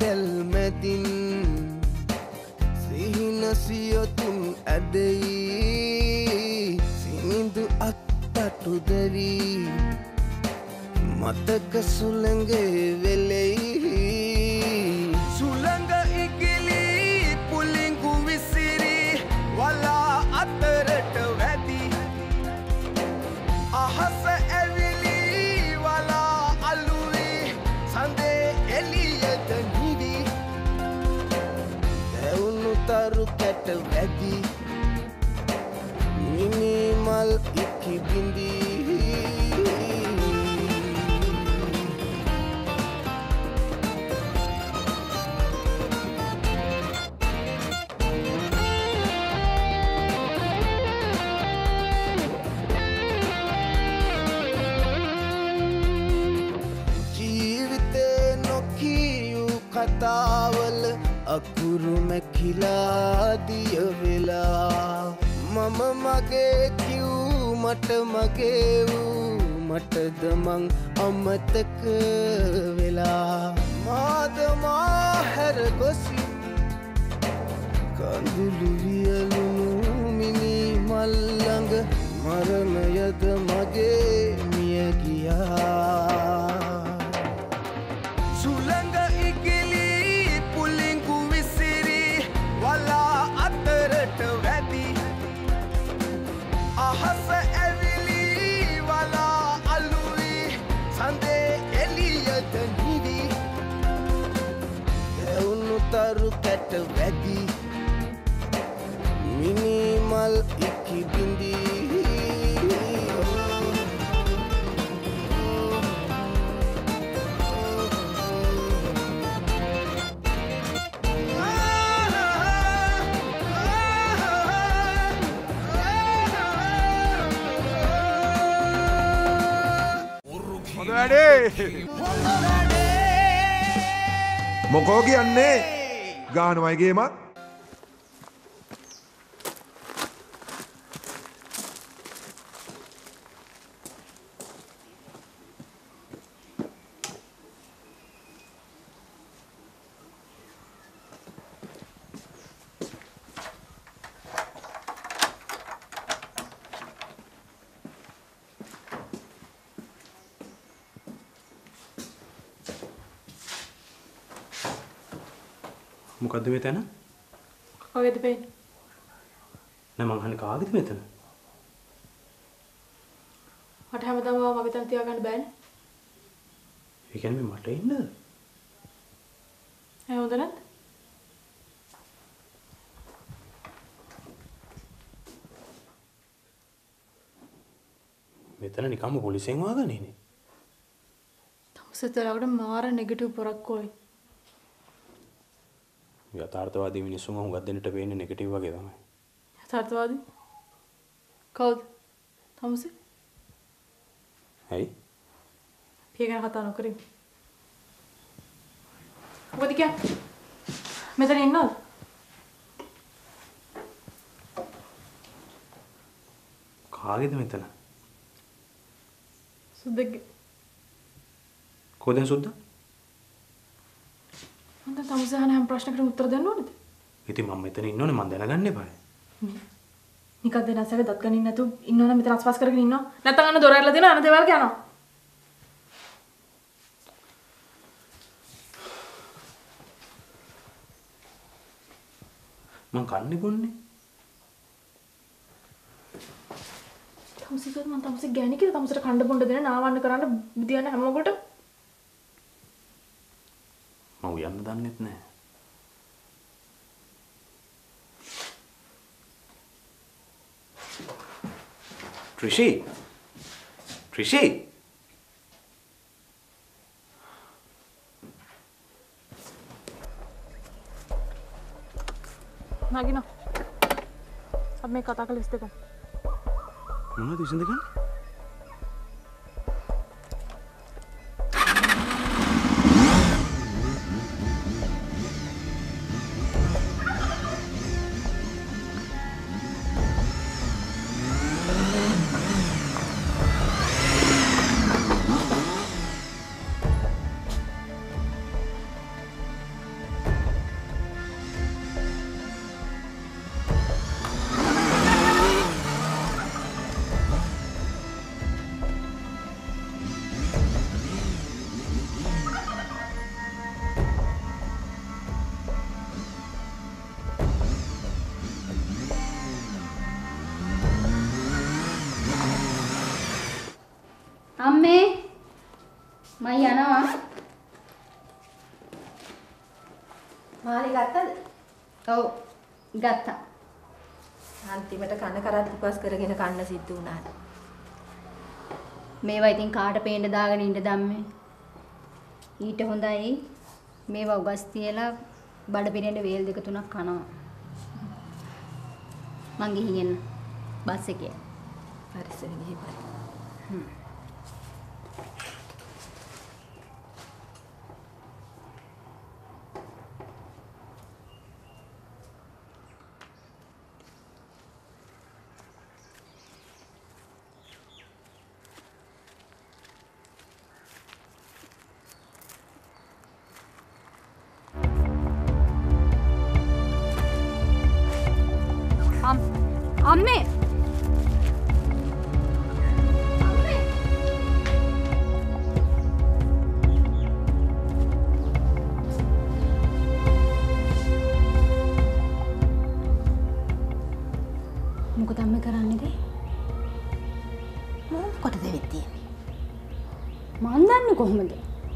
ඇල්මැදින් සිහිනසියොතුන් ඇදෙයි සිනිඳු අත්තටු දැවී මතක සුළඟේ වෙලෙයි සුළඟ ඉගිලි පුලිඟු විසිරි වලා අතරට වැදි අහස ඇවිලි වලා අලුවි සඳේ එළියට නිවි දැවුණු තරු කැට වැදි මිනිමල් ඉකි බිඳී කතාවල අකුරු මැකිලා දිය වෙලා මම මගේ කිව් මට මගේ වූ මටද මං අමතක වෙලා මාද මාහැර ගොසි කඳුළු වියලුණු මිනි මල්ලඟ මරණයද මගේ මිය ගියා සුළඟ ඉගිලි පුලිඟු විසිරි වලා අතරට වැදි අහස ඇවිලි වලා අලුවි සඳේ එළියට නිවි දැවුණු තරු කැට වැදි මිනිමල් ඉකි බිඳී මොකෝ කියන්නේ ගානවයි ගේමක් මොකද්ද මෙතන? කවේද පේන්නේ? නෑ මං අහන්නේ කාගේද මෙතන? මට හැමදාම මගේ තන තියාගන්න බෑනේ. ඒ කියන්නේ මට ඉන්නද? හොඳ නැද්ද? මෙතන නිකම්ම පොලිසියෙන් වහගන්නේ නේ. තවසතරකට මාර නෙගටිව් පොරක් කොයි. යථාර්ථවාදී මිනිස්සුම හුඟක් දෙන්නට වෙන්නේ නෙගටිව් වගේ තමයි. යථාර්ථවාදී? කවුද? තමුසේ? ඇයි? පියගෙන කතා නොකරමු. මොකද කියන්නේ? මෙතන ඉන්නවද? කාගේද මෙතන? සුද්දගේ. කොහෙද සුද්දා? මම තමුසේ අහන හැම ප්‍රශ්නකටම උත්තර දෙන්න ඕනේද? ඉතින් මම මෙතන ඉන්නෝනේ මම දැනගන්න එපායි. නිකන් දෙනසක දත් ගනින්න නැතු ඉන්නවනම් මෙතන අස්පස් කරගෙන ඉන්නවා. නැත්නම් අන්න දොර ඇරලා දෙනවා අන්න දේවල් කියනවා. මං කන්නේ බොන්නේ. තමුසේ මම තමුසේ ගෑණි කියලා තමුසේට කණ්ඩ බොණ්ඩ දෙන නාවන්න කරන්න බුදියන්න හැමෝකට මම යන්න දන්නෙත් නෑ. ත්‍රිෂි නගිනවා. අපි මේ කතා කරලා ඉස්තක. මොනවද විසඳගන්නේ? මාළි ගත්තද? ඔව් ගත්තා. අන්තිමට කන කරත් උපස් කරගෙන කන්න සිද්ධ වුණා. මේවා ඉතින් කාට පේන්න දාගෙන ඉන්න ධම්මේ. ඊට හොඳයි මේවා උගස් තියලා බඩ පිරෙන්න වේල් දෙක තුනක් කනවා. මං ගිහින් එන්න. බස් එකේ. පරිස්සමෙන් ගිහින්. අම්මේ මොකද අම්මේ කරන්නේද? මොකටද වෙන්නේ? මන් දන්නේ කොහොමද?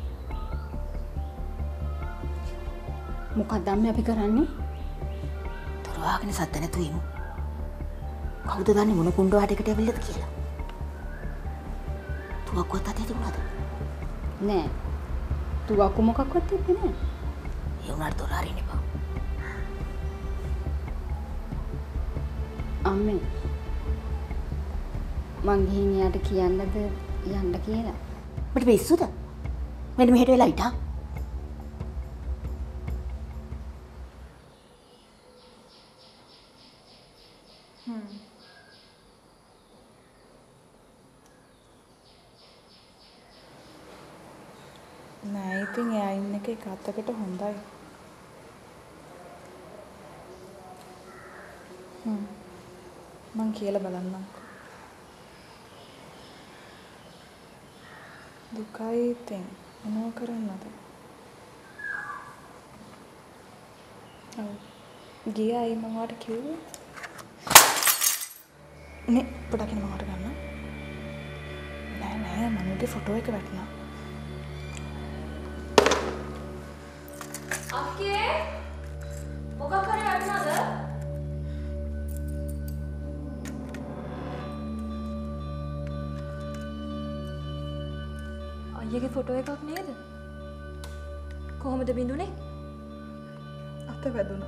මොකක්ද අම්මේ අපි කරන්නේ? දොරවගෙන සද්ද නැතුව ඉමු. කවුද දන්නේ මොන කුණ්ඩ වටේකට ඇවිල්ලාද කියලා? තුවක්කුවත් අතේ තිබුණාද? නෑ. තුවක්කු මොකක්වත් තිබ්බේ නෑ. ඒ උනාට දොර අරින්න එපා. අම්මේ මං ගිහින් එයාට කියන්නද යන්න කියලා. මට පිස්සුද? මෙන්න මෙහෙට වෙලා හිටා. නෑ ඉතින් එයා ඉන්න එක අතකට හොඳයි. මං කියලා බලන්නම්. දුකයි ඉතින් මොනව කරන්නද? ඔව් ගියයි මම වාට කිව්වේ. නේ පොඩකින් මම වාට ගන්න. නෑ මනුගේ ෆොටෝ එක වැටුණා. අක්කේ මොකක් හරි වැටුණාද? අයියගේ ෆොටෝ එකක් නේද? කොහොමද බින්දුනේ? අත වැදුණා.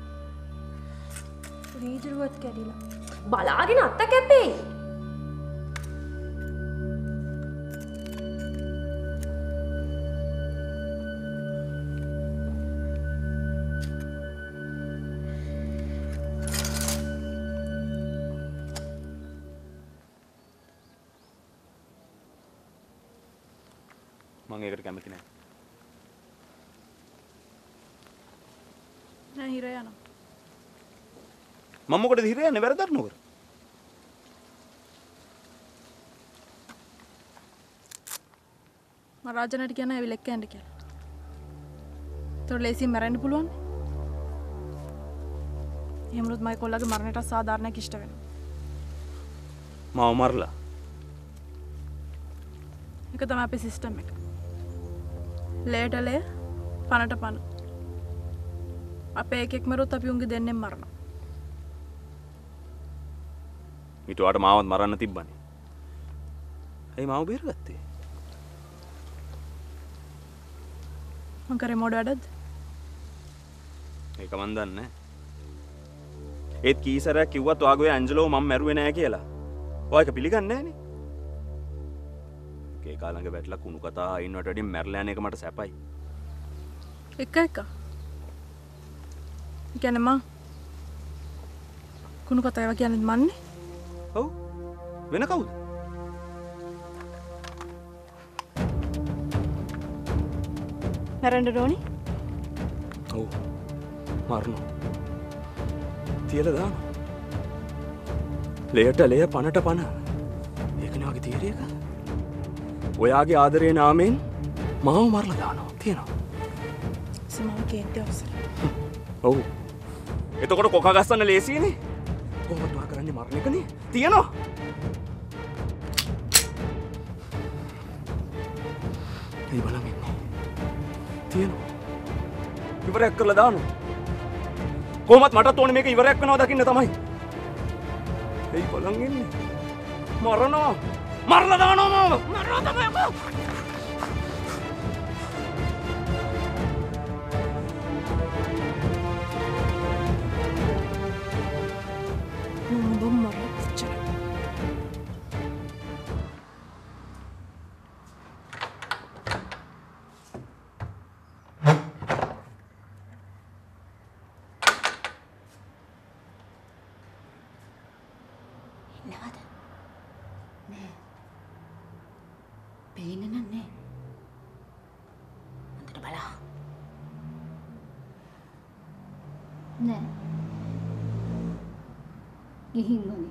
වීදුරුවත් කැඩිලා. බලාගෙන අත්ත කැපෙයි. මම ඒකට කැමති නෑ. නෑ හිර යනවා. මම මොකටද හිර යන්නේ වැරදක් නොකර? මම රාජනට කියන ඇවිල්ලා එක්ක යන්න කියලා. ඒතකොට ලේසියෙන් මැරෙන්න පුළුවන්. එහෙමනොත් මයි කොල්ලගේ මරණයට සාධාරණයක් ඉෂ්ට වෙනවා. මාව මරලා. ඒක තමයි අපේ සිස්ටම් එක. ලේට ලේ පනට පන. අපේ එකෙක් මරුත් අපි උන්ගේ දෙන්නෙන් මරනවා. ඊට වඩා මාවත් මරන්න තිබ්බනේ. ඇයි මාව බේරගත්තේ? මං කරේ මොඩ වැඩද? ඒක මන් දන්නේ නෑ. ඒත් කීසරයක් කිව්වත් ඔයාගේ ඇන්ජලෝ මම මැරුවේ නෑ කියලා. ඔයා ඒක පිළිගන්නේ නෑනේ. ඒ කාලංග වැටලා කුණු කතා අයින්නට වැඩිය මැරලා යන එක මට සැපයි. එක. කියන්නේ මං කුණු කතා ඒවා කියන්නේ මන්නේ? ඔව්. වෙන කවුද? මැරෙන්න ඕනි? ඔව්. මරනවා. තියලා දානවා. ලේට ලේ පනට පන. ඒකනේ වගේ තීරිය එක. ඔයාගේ ආදරේ නාමයෙන් මාව මරලා දානවා. තියනවා. සමාව කේන්ති අවසර. ඔව්. එතකොට කොකා ගස්සන්න ලේසියනේ. කොහොමද ඔයා කරන්නේ මරණ එකනේ? තියනවා. ඒ බලන් ඉන්නේ. තියනවා. ඉවරයක් කරලා දානවා. කොහොමත් මටත් ඕනේ මේක ඉවරයක් වෙනවා දකින්න තමයි. එයි බලන් ඉන්නේ. මරනවා. මරලා දානවා මම. මරනවා තමයි මම. ගිහින් වගේ.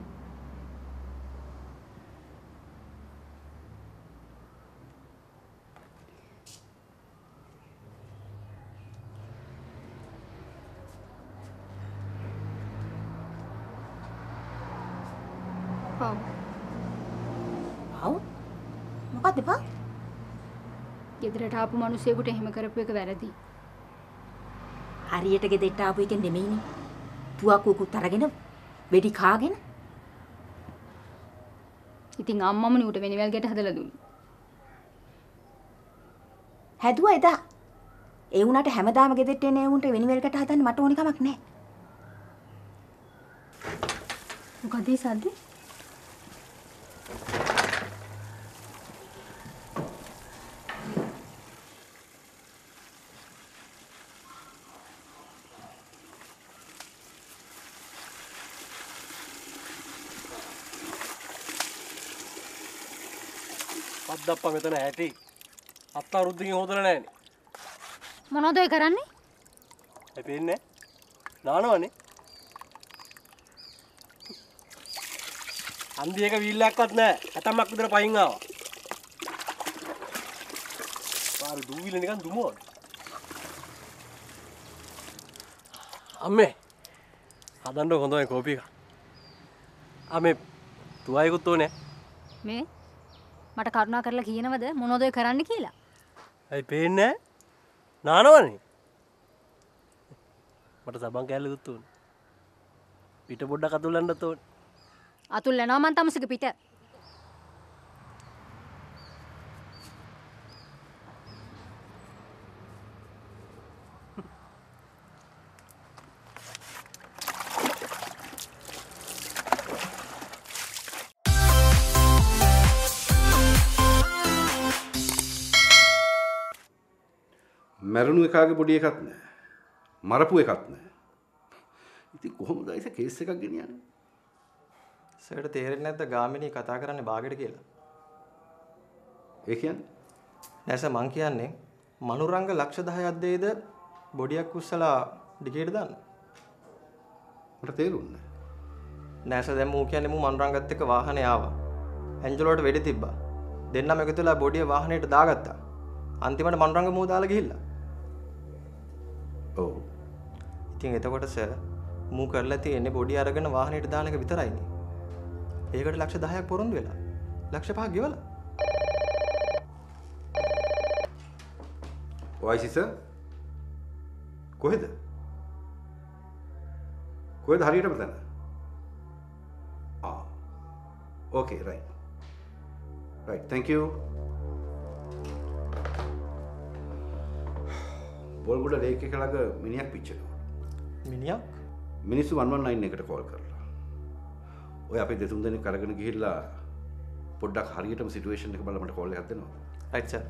ඔව්. මොකද්ද බා? ගෙදරට ආපු මිනිස්සුෙකුට එහෙම කරපු එක වැරදි. හරියට ගෙදරට ආපු එකෙන් නෙමෙයිනේ. තුවක්කුකුත් අරගෙන වෙඩි කාගෙන. ඉතින් අම්මමනේ උට වෙනිවැල් ගැට හදලා දුන්නේ. හැදුවා එදා. ඒ වුණාට හැමදාම ගෙදරට එන ඒ උන්ට වෙනිවැල් ගැට හදන්න මට ඕනි කමක් නැහැ. මොකද ඒ සද්ද? අද්දප්පා මෙතන ඇටි. අත්තා රුද්දකින් හොදලා නැහැනේ. මොනවද ඔය කරන්නේ? ඒ පේන්නේ නානවනේ. අන්දියක වීල්ලක්වත් නැහැ. හැතම්මක් විතර පයින් ආවා. පාර දූවිල නිකන් දුමෝන. අම්මේ. හදන්න හොඳයි කෝපි එක. අම්මේ තුවයිකුත් ඕනේ. මේ මට කරුණා කරලා කියනවද මොනවද ඔය කරන්න කියලා? ඇයි පේන්නේ නානවනේ. මට සබන් කෑල්ලකුත් ඕනේ. පිට පොඩ්ඩක් අතුල්ලන්නත් ඕනේ. අතුල් යනවා මං තමසක පිට. මැරුණු එකාගේ පොඩි එකක් නැහැ. මරපු එකක් නැහැ. ඉතින් කොහොමද ඒක කේස් එකක් ගෙනියන්නේ? සර්ට තේරෙන්නේ නැද්ද ගාමිණී කතා කරන්නේ බාගෙට කියලා? ඒ කියන්නේ? නෑ සර් මං කියන්නේ මනුරංග ලක්ෂ 10ක් දෙයිද බොඩියක් උස්සලා ඩිකේට දාන්න. මට තේරුන්නේ නෑ සර් දැන් මූ කියන්නේ මූ මනුරංගත් එක්ක වාහනේ ආවා. ඇන්ජලෝට වෙඩි තිබ්බා. දෙන්නම එකතු වෙලා බොඩිය වාහනේට දාගත්තා. අන්තිමට මනුරංග මූ දාලා ගිහිල්ලා. ඔව්. ඉතින් එතකොට සර් මූ කරලා තියෙන්නේ බොඩිය අරගෙන වාහනේට දාන එක විතරයිනේ. ඒකට ලක්ෂ 10ක් පොරොන්දු වෙලා. ලක්ෂ 5ක් ගෙවලා. OIC sir. කොහෙද? කොහෙද හරියටම තන? Okay right. Right thank you. Bolgoda lake එක ළඟ මිනිහක් පිච්චෙනවා. මිනිහක්? මිනිස්සු 119 එකට කෝල් කරලා. ඔය අපේ දෙතුන් දෙනෙක් අරගෙන ගිහිල්ලා පොඩ්ඩක් හරියටම සිටුේෂන් එක බලලා මට කෝල් එකක් දෙනවා. Right sir.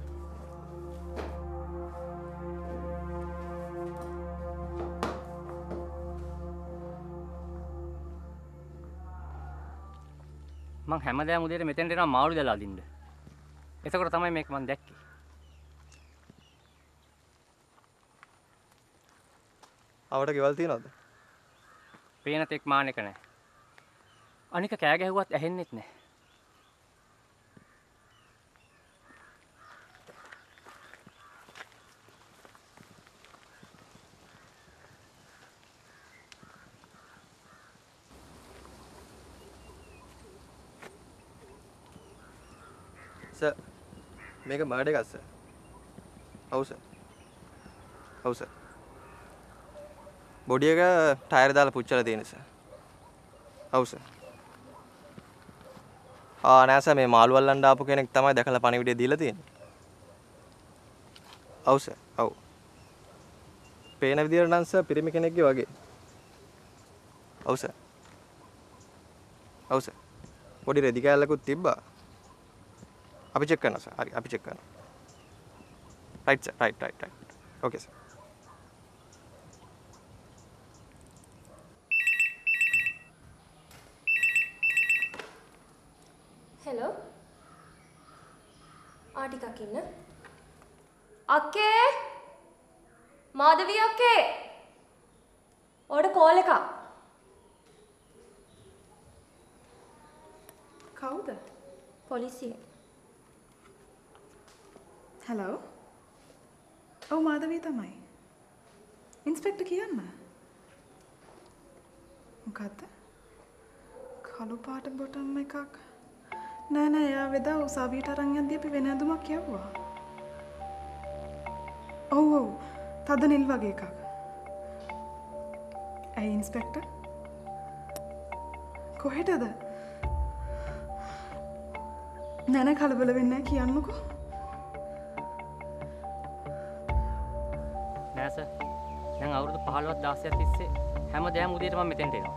මං හැමදාම උදේට මෙතෙන්ට එනවා මාළු දාලා අදින්න. එතකොට තමයි මේක මං දැක්කේ. ආවට ගෙවල් තියනවද? පේන තෙක් මානෙක නැහැ. අනික කෑ ගැහුවත් ඇහෙන්නෙත් නැහැ. සර් මේක මර්ඩර් එකක් සර්. ඔව් සර්. ඔව් සර්. බොඩි එක ටයර් දාලා පුච්චලා තියෙන සර්. ඔව් සර්. නෑ සර් මේ මාළු අල්ලන්න ආපු කෙනෙක් තමයි දැකලා පණිවිඩය දීලා තියෙන්නේ. ඔව් සර්. ඔව්. පේන විදියට නම් සර් පිරිමි කෙනෙක්ගේ වගේ. ඔව් සර්. ඔව් සර්. පොඩි රෙදි කෑල්ලකුත් තිබ්බා. අපි චෙක් කරනවා සර්. හරි අපි චෙක් කරනවා. Right sir. Right. Okay sir. Hello. ටිකක් ඉන්න. අක්කේ. මාධවී අක්කේ. ඔයාට කෝල් එකක්. කවුද? පොලිසිය. හලෝ. ඔව් මාධවී තමයි. ඉන්ස්පෙක්ටර් කියන්න. මොකද්ද? කළු පාට බොටම් එකක්. නෑ එයා වෙදා උසාවියට අරන් යද්දී අපි වෙන ඇඳුමක් යවුවා. ඔව් තද නිල් වගේ එකක්. ඇයි ඉන්ස්පෙක්ටර්? කොහෙටද? නෑ කලබල වෙන්නේ නැහැ කියන්නකෝ. නෑ සර්. දැන් අවුරුදු 15ක් 16ක් තිස්සේ හැමදාම උදේට මම මෙතෙන්ට එනවා.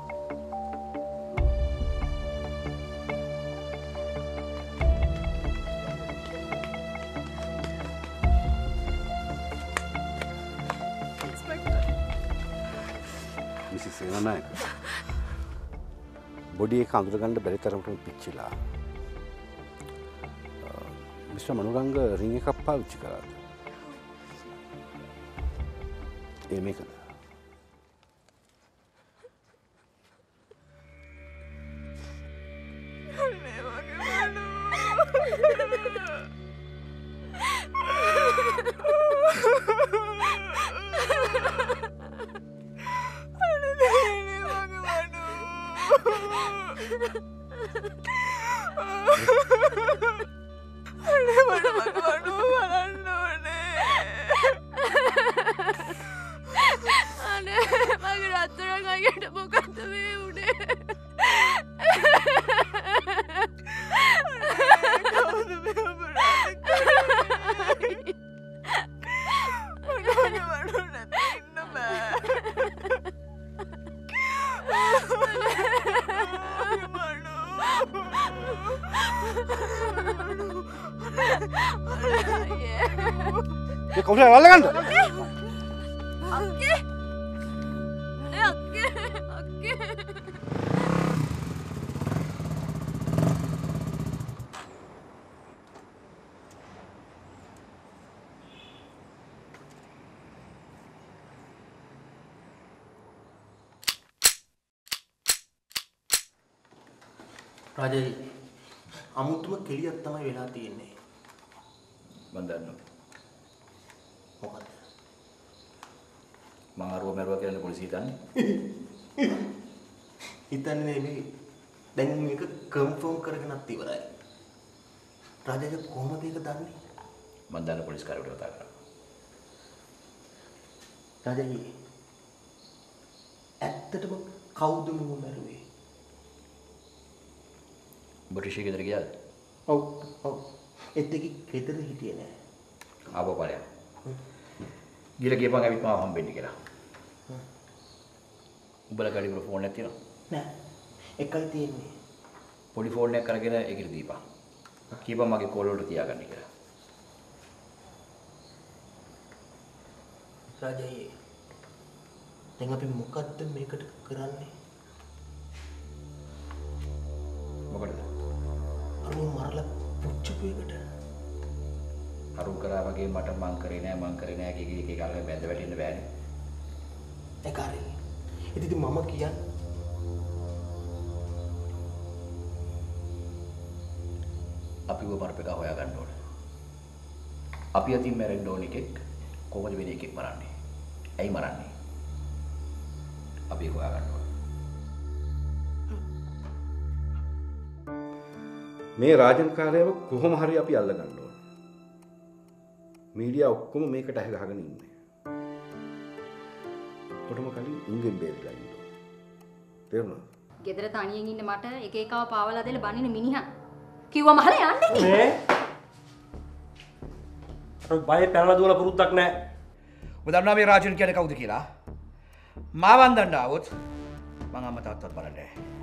මිසිස් සේනානායක බොඩි එක අඳුරගන්න බැරි තරමට පිච්චිලා. මිස්ටර් මනුරංග රින් එකක් පාවිච්චි කරාද? ඒ මේකද? කවුරු හරි අල්ලගන්න. අක්කේ. රාජයි අමුතුම කෙලියක් තමයි වෙලා තියෙන්නේ. මම දන්නවා. මොකද? මම අරුව මරුවා කියලා පොලිසිය දන්නේ. හිතන්නේ නෙමෙයි. දැන් මේක කන්ෆර්ම් කරගෙනත් ඉවරයි. රාජයි කොහොමද ඒක දන්නේ? මම දන්න පොලිස් කාර්යයට කතා කරා. රාජයි ඇත්තටම කවුද මම මරුවේ? බොටිෂි ගෙදර ගියාද? ඔව්. එතෙකි ගෙදර හිටියේ නෑ. ආපහු බලයන්. ගිහලා ගියපන් ඇවිත් මාව හම්බෙන්න කියලා. උඹලා ගාඩි වල ෆෝන් එකක් තියෙනවද? නෑ. එකයි තියෙන්නේ. පොඩි ෆෝන් එකක් අරගෙන ඒකට දීපන්. කීපන් මගේ කෝල් වලට තියාගන්න කියලා. රාජයි දැන් අපි මොකද්ද මේකට කරන්නේ? මොකටද? අරු මරලා පුච්චපු එකට. අරු කරා වගේ මට මං කරේ නෑ කිය කාලේ බැඳ වැටෙන්න බෑනේ. ඒක හරි. ඉතින් මම කියන්නේ අපිව මරපෙක හොයාගන්න ඕනේ. අපි අතින් මැරෙන්න ඕන එකෙක් කොහොමද වෙන එකෙක් මරන්නේ? ඇයි මරන්නේ? අපි හොයාගන්න ඕනේ. මේ රාජන් කාර්යව කොහොම හරි අපි අල්ලගන්න ඕනේ. මීඩියා ඔක්කොම මේකට ඇහ ගහගෙන ඉන්නේ. ඔක්කොටම කලින් උන්ගෙන් බේරිලා ඉන්න ඕන. තේරුණාද? ගෙදර තනියෙන් ඉන්න මට එක එකව පාවලා දෙල බනින මිනිහා. කිව්වම අහලා යන්නේ නේ. අර බය පැනලා දුවලා පුරුද්දක් නැහැ. ඔබ දන්නවා මේ රාජන් කියන්නේ කවුද කියලා? මාව අන්දන්න ආවොත් මං අම්මා තාත්තවත් බලන්නේ නැහැ.